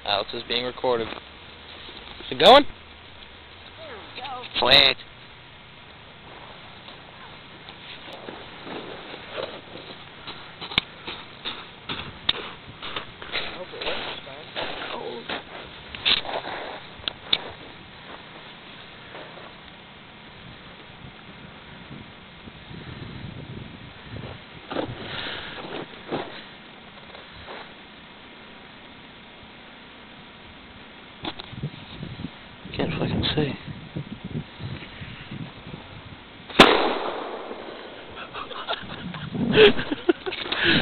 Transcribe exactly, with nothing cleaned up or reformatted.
Alex is being recorded. Is it going? There we go. Sweet. I hope it works this time. Cold. Can't fucking see.